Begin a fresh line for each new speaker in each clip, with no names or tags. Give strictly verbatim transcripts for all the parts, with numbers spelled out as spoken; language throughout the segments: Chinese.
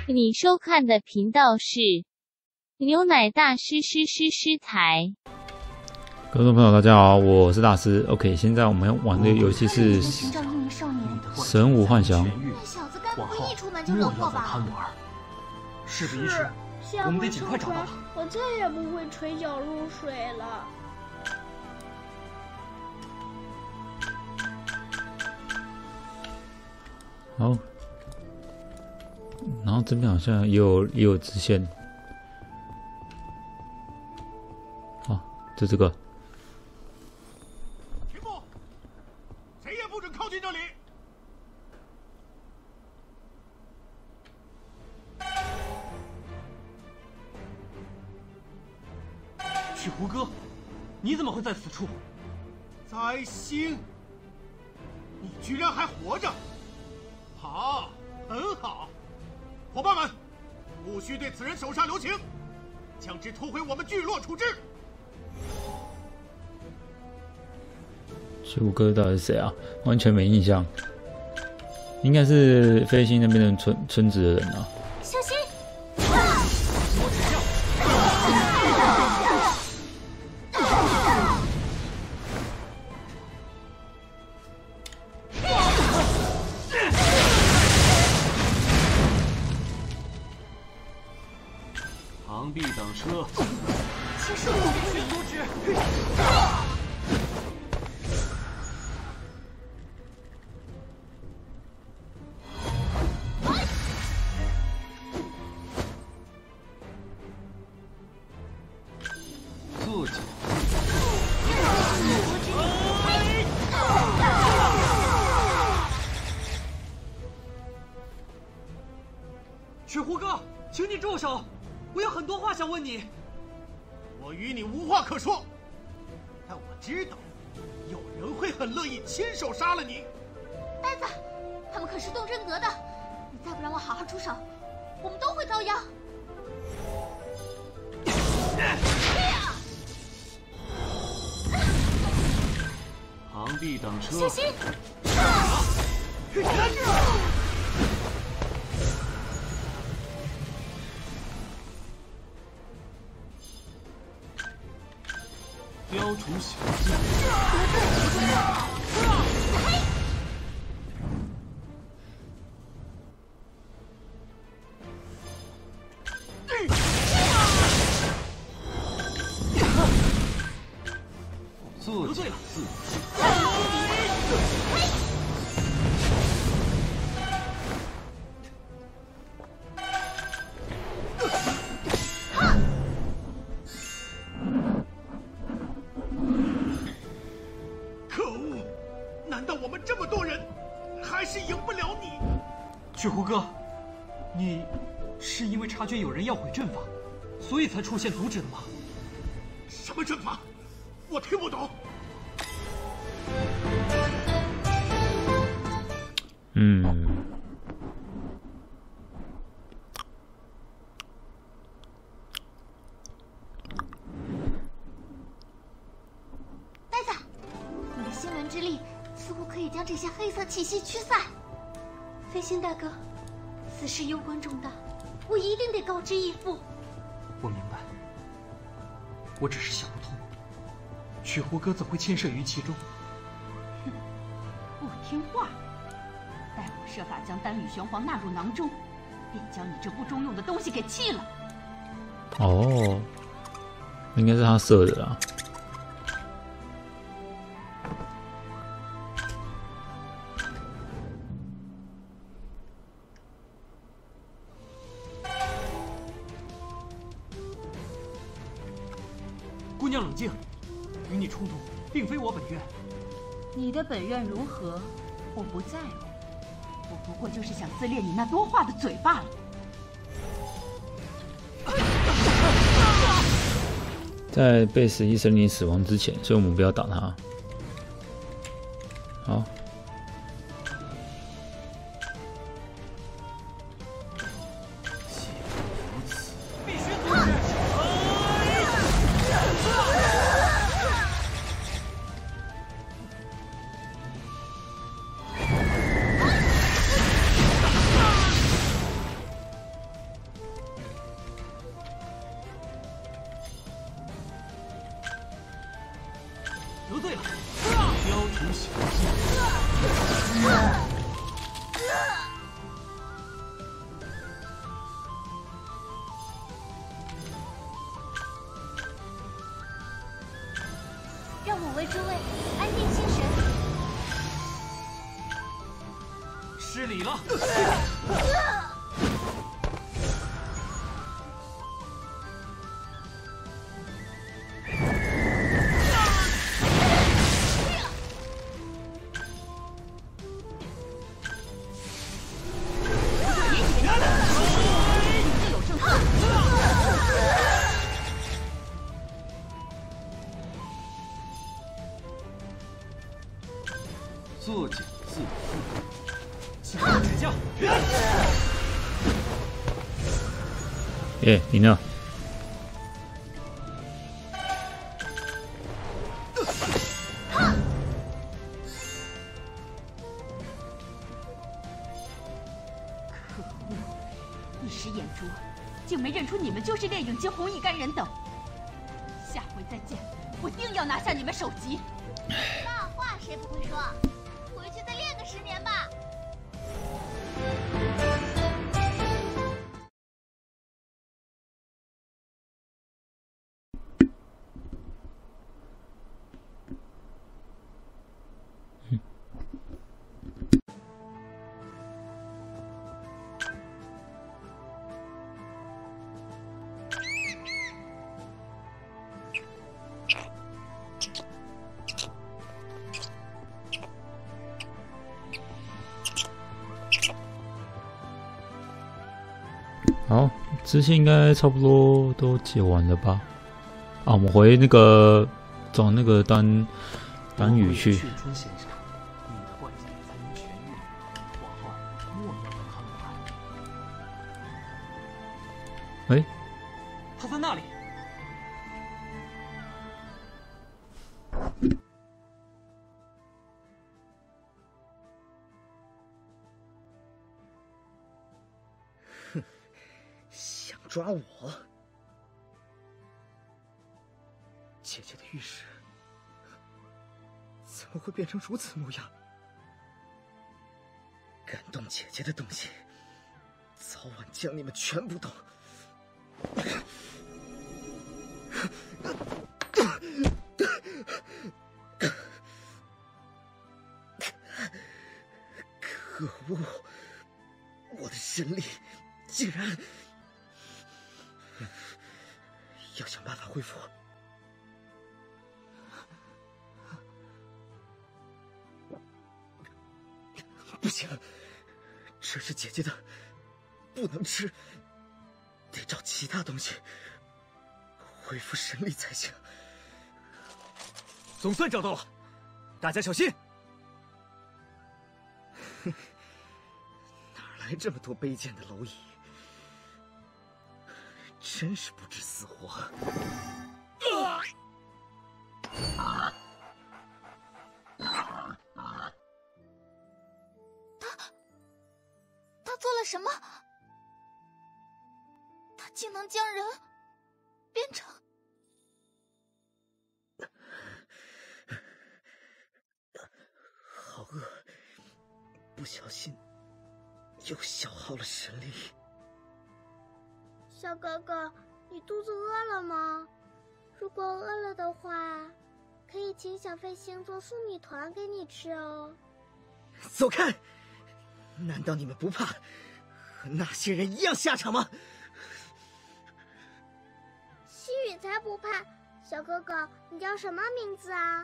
你收看的频道是牛奶大师师师师台。
观众朋友，大家好，我是大师。OK， 现在我们要玩的游戏是《神武幻想》。
那小子该不会一出门就惹祸吧？
事不宜迟，我们得尽快找到他。
我再也不会垂脚入水了。
好，然后这边好像也有也有支线。好，就这个。
停步！谁也不准靠近这里！
去胡歌，你怎么会在此处？
灾星，你居然还活着！好，很好，伙伴们，务须对此人手下留情，将之拖回我们聚落处置。
去胡歌到底是谁啊？完全没印象，应该是飞星那边的村村子的人啊。
小心！
螳臂挡车，
结束了，
阻止！坐脚。雪狐哥，请你住手！我有很多话想问你。
我与你无话可说，但我知道，有人会很乐意亲手杀了你。
呆子，他们可是动真格的，你再不让我好好出手，我们都会遭殃。
螳臂挡车，
小心！
雕虫小技，做
得罪了。
雪狐哥，你是因为察觉有人要毁阵法，所以才出现阻止的吗？
什么阵法？我听不懂。
嗯。
呆子，你的星轮之力似乎可以将这些黑色气息驱散。飞星大哥，此事攸关重大，我一定得告知义父。
我明白，我只是想不通，雪狐哥怎会牵涉于其中？
哼，不听话！待我设法将丹羽玄黄纳入囊中，便将你这不中用的东西给弃了。
哦，应该是他设的啦。
姑娘冷静，与你冲突并非我本愿。
你的本愿如何，我不在乎。我不过就是想撕裂你那多话的嘴罢了。
在被十一神灵死亡之前，所以我们不要打他。好。
出血。
让我为诸位安定心神。
失礼了。
作茧自缚，请指教。
耶，赢了。
可恶！一时眼拙，竟没认出你们就是烈影惊红一干人等。下回再见，我定要拿下你们首级。
那话谁不会说？回去再练个十年吧。
好，支线应该差不多都解完了吧？啊，我们回那个找那个丹丹羽去。
雀春先生，你的患者才能痊愈，往后莫要有航海。
哎，
他在那里。
想抓我？姐姐的玉石怎么会变成如此模样？感动姐姐的东西，早晚将你们全部都……可恶！我的神力竟然……要想办法恢复。不行，这是姐姐的，不能吃，得找其他东西恢复神力才行。
总算找到了，大家小心！
哪来这么多卑贱的蝼蚁？真是不知死活！
他他做了什么？他竟能将人变成……
好饿，不小心又消耗了神力。
小哥哥，你肚子饿了吗？如果饿了的话，可以请小飞星做粟米团给你吃哦。
走开！难道你们不怕和那些人一样下场吗？
西雨才不怕。小哥哥，你叫什么名字啊？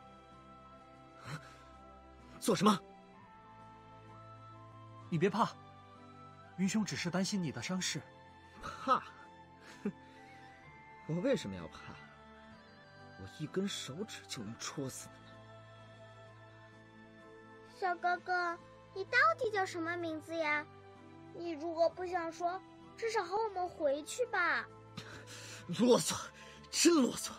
做什么？
你别怕，云兄只是担心你的伤势。
怕？哼！我为什么要怕？我一根手指就能戳死你们。
小哥哥，你到底叫什么名字呀？你如果不想说，至少和我们回去吧。
啰嗦，真啰嗦！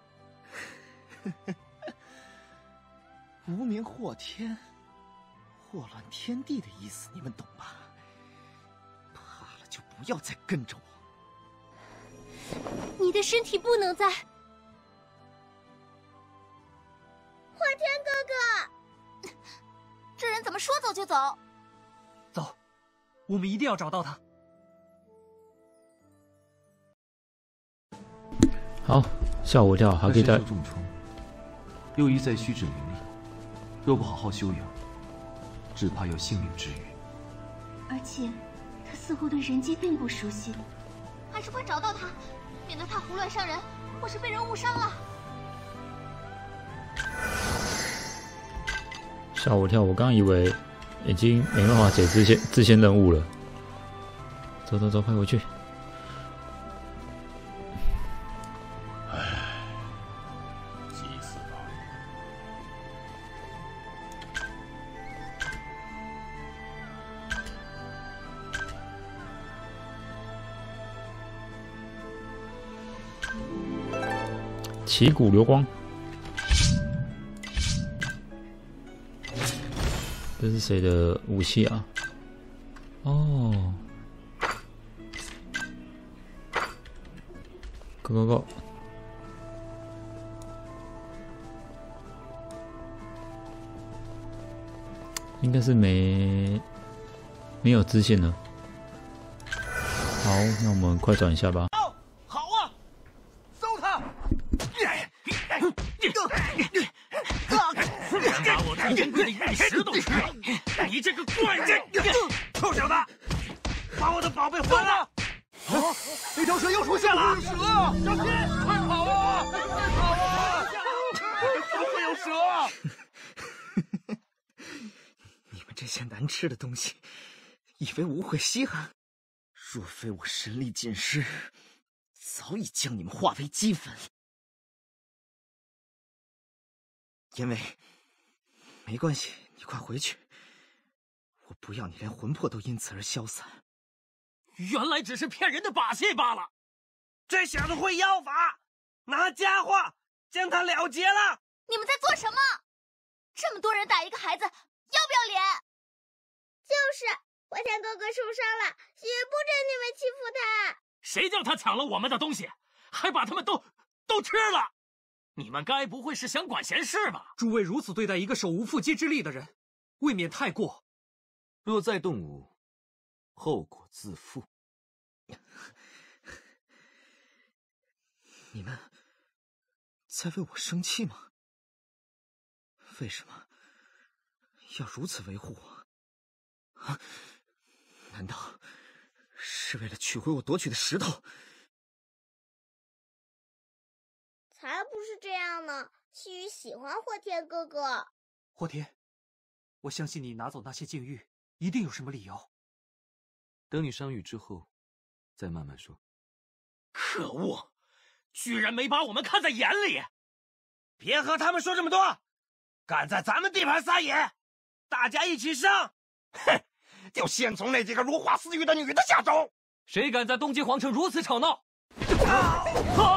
无名惑天，祸乱天地的意思，你们懂吧？怕了就不要再跟着我。
你的身体不能在。
惑天哥哥。 说走就走。
走，我们一定要找到他。
好，吓我一跳，还可以带。
他身受重创，又一再虚指灵力，若不好好休养，只怕有性命之虞。
而且，他似乎对人机并不熟悉，还是快找到他，免得他胡乱伤人，或是被人误伤了。
吓我一跳，我刚以为已经没办法解支线支线任务了。走走走，快回去！
唉，急死他了。
旗鼓流光，这是谁的武器啊？哦 ，Go Go Go！ 应该是没没有支线了。好，那我们快转一下吧。
好啊，搜他！
居然把我最珍贵的玉石都吃了！你这个怪人！臭小子，把我的宝贝还了！
啊！那条蛇又出现了！蛇！小心，快跑啊！快跑啊！怎么会有蛇？
你们这些难吃的东西，以为我会稀罕？若非我神力尽失，早已将你们化为齑粉。因为没关系，你快回去，我不要你连魂魄都因此而消散。
原来只是骗人的把戏罢了。
这小子会妖法，拿家伙将他了结了。
你们在做什么？这么多人打一个孩子，要不要脸？
就是火天哥哥受伤了，也不准你们欺负他。
谁叫他抢了我们的东西，还把他们都都吃了？你们该不会是想管闲事吧？
诸位如此对待一个手无缚鸡之力的人，未免太过。
若再动武，后果自负。
你们在为我生气吗？为什么要如此维护我？啊？难道是为了取回我夺取的石头？
才不是这样呢！西域喜欢火天哥哥。
火天，我相信你拿走那些禁玉，一定有什么理由。
等你伤愈之后，再慢慢说。
可恶，居然没把我们看在眼里！
别和他们说这么多，敢在咱们地盘撒野，大家一起上！
哼，就先从那几个如花似玉的女的下手。
谁敢在东极皇城如此吵闹？
啊
啊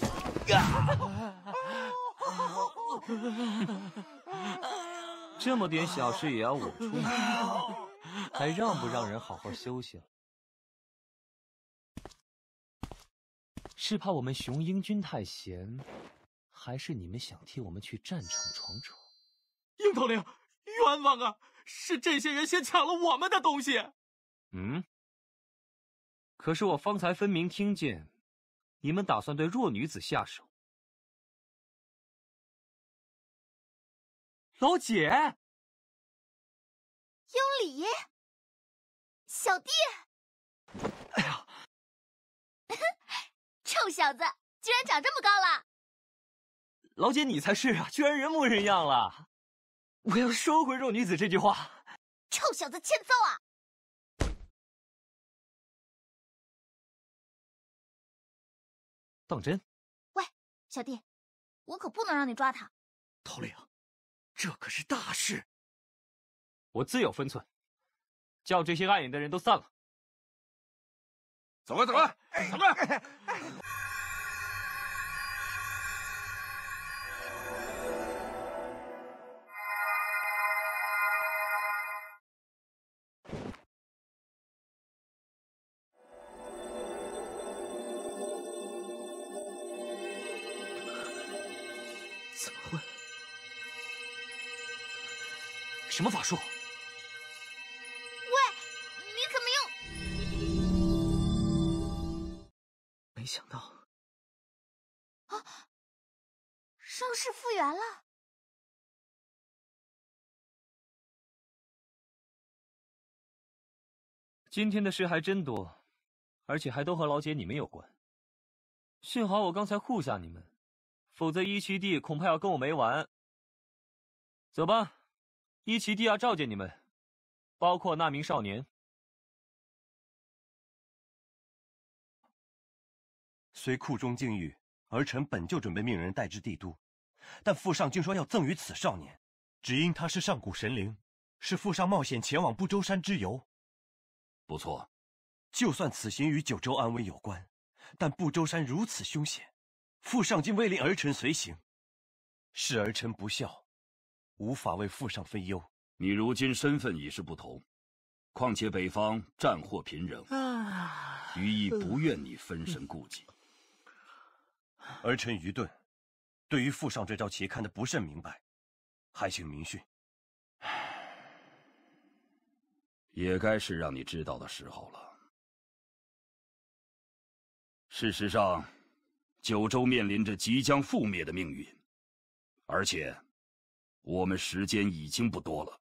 这么点小事也要我出马，还让不让人好好休息了？是怕我们雄鹰军太闲，还是你们想替我们去战场闯闯？
鹰头领，冤枉啊！是这些人先抢了我们的东西。
嗯？可是我方才分明听见，你们打算对弱女子下手。
老姐，
有理，小弟。
哎呀，
臭小子，居然长这么高了！
老姐，你才是啊，居然人模人样了！我要收回弱女子这句话。
臭小子，欠揍啊！
当真？
喂，小弟，我可不能让你抓他。
头领，这可是大事。
我自有分寸，叫这些碍眼的人都散了。
走啊走啊，走啊！
怎么会？
什么法术？
事复原了。
今天的事还真多，而且还都和老姐你们有关。幸好我刚才护下你们，否则伊奇帝恐怕要跟我没完。走吧，伊奇帝要召见你们，包括那名少年。
虽库中境遇，儿臣本就准备命人带至帝都，但父上竟说要赠予此少年，只因他是上古神灵，是父上冒险前往不周山之由。
不错，
就算此行与九州安危有关，但不周山如此凶险，父上竟未令儿臣随行，是儿臣不孝，无法为父上分忧。
你如今身份已是不同，况且北方战祸频仍，余亦不愿你分神顾忌。
儿臣愚钝，对于父上这招棋看得不甚明白，还请明训。
也该是让你知道的时候了。事实上，九州面临着即将覆灭的命运，而且我们时间已经不多了。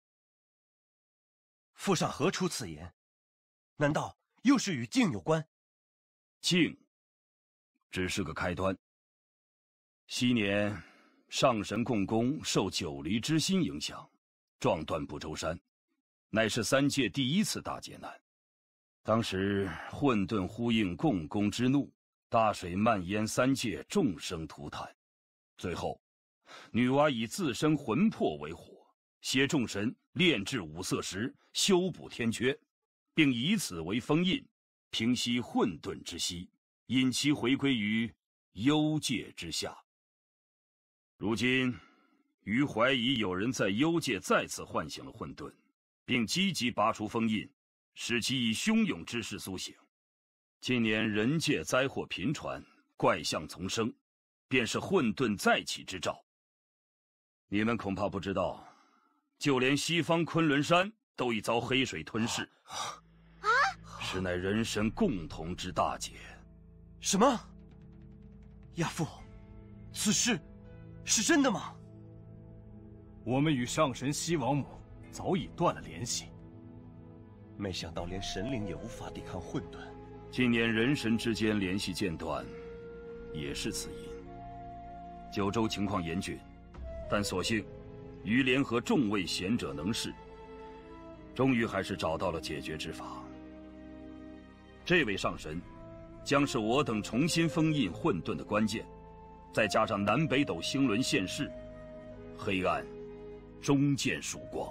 父上何出此言？难道又是与境有关？
境只是个开端。昔年上神共工受九黎之心影响，撞断不周山，乃是三界第一次大劫难。当时混沌呼应共工之怒，大水漫淹三界，众生涂炭。最后女娲以自身魂魄为火，携众神炼制五色石，修补天缺，并以此为封印，平息混沌之息，引其回归于幽界之下。如今余怀疑有人在幽界再次唤醒了混沌，并积极拔除封印，使其以汹涌之势苏醒。近年人界灾祸频传，怪象丛生，便是混沌再起之兆。你们恐怕不知道，就连西方昆仑山都已遭黑水吞噬，
啊！
实乃人神共同之大劫。
什么？亚父，此事是真的吗？
我们与上神西王母早已断了联系。
没想到连神灵也无法抵抗混沌。
近年人神之间联系间断，也是此因。九州情况严峻，但所幸余联合众位贤者能事，终于还是找到了解决之法。这位上神将是我等重新封印混沌的关键，再加上南北斗星轮现世，黑暗终见曙光。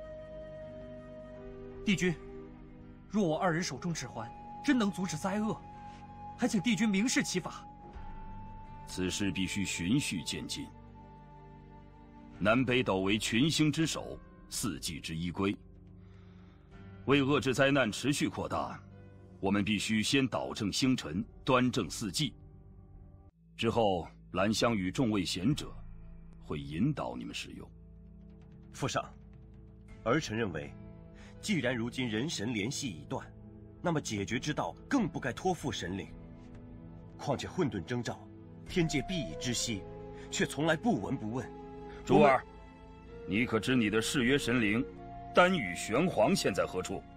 帝君，若我二人手中指环真能阻止灾厄，还请帝君明示其法。
此事必须循序渐进。南北斗为群星之首，四季之依归。为遏制灾难持续扩大，我们必须先导正星辰，端正四季。之后，兰香与众位贤者会引导你们使用。
父上，儿臣认为，既然如今人神联系已断，那么解决之道更不该托付神灵。况且混沌征兆，天界必已知悉，却从来不闻不问。
珠儿，你可知你的誓约神灵丹羽玄黄现在何处？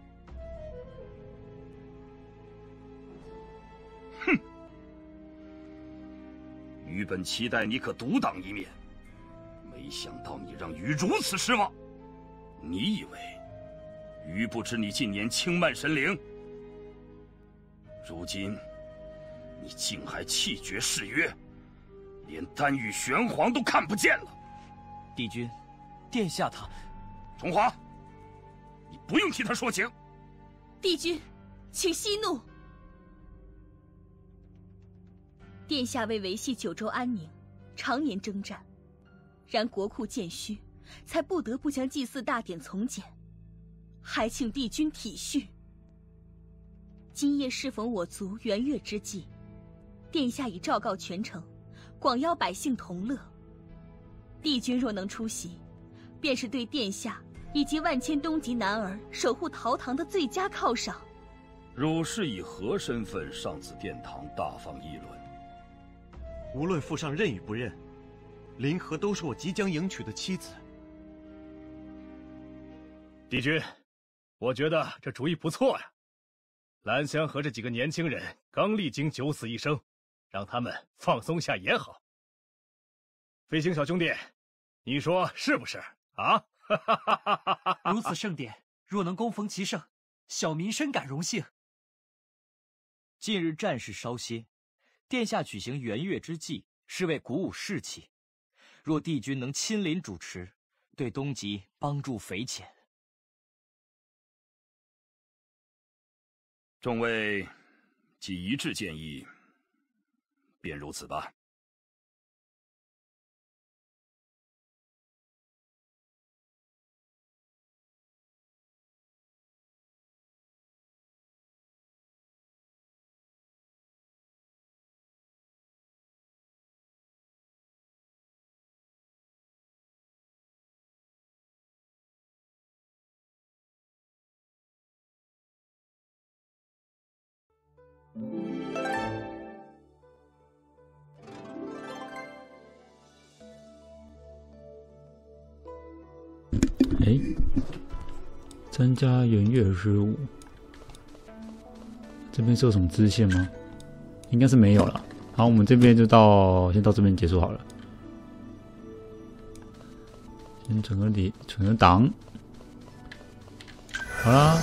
哼！余本期待你可独当一面，没想到你让余如此失望。你以为余不知你近年轻慢神灵？如今你竟还弃绝誓约，连丹羽玄黄都看不见了。
帝君，殿下他……
重华，你不用替他说情。
帝君，请息怒。殿下为维系九州安宁，常年征战，然国库渐虚，才不得不将祭祀大典从简，还请帝君体恤。今夜适逢我族圆月之际，殿下已昭告全城，广邀百姓同乐。帝君若能出席，便是对殿下以及万千东极男儿守护陶堂的最佳犒赏。
汝是以何身份上此殿堂大放议论？
无论父上认与不认， 林和都是我即将迎娶的妻子。
帝君，我觉得这主意不错呀。兰香和这几个年轻人刚历经九死一生，让他们放松下也好。飞行小兄弟，你说是不是啊？
如此盛典，若能恭逢其盛，小民深感荣幸。
近日战事稍歇，殿下举行元月之祭，是为鼓舞士气。若帝君能亲临主持，对东极帮助匪浅。
众位既一致建议，便如此吧。
哎，参加元月十五，这边是有什么支线吗？应该是没有了。好，我们这边就到先到这边结束好了。先存个里，存个档。好啦。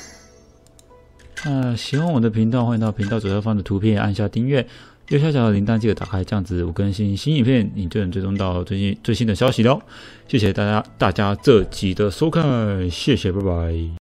那喜欢我的频道，欢迎到频道左下方的图片按下订阅，右下角的铃铛记得打开，这样子我更新新影片，你就能追踪到最新最新的消息喽。谢谢大家大家这集的收看，谢谢，拜拜。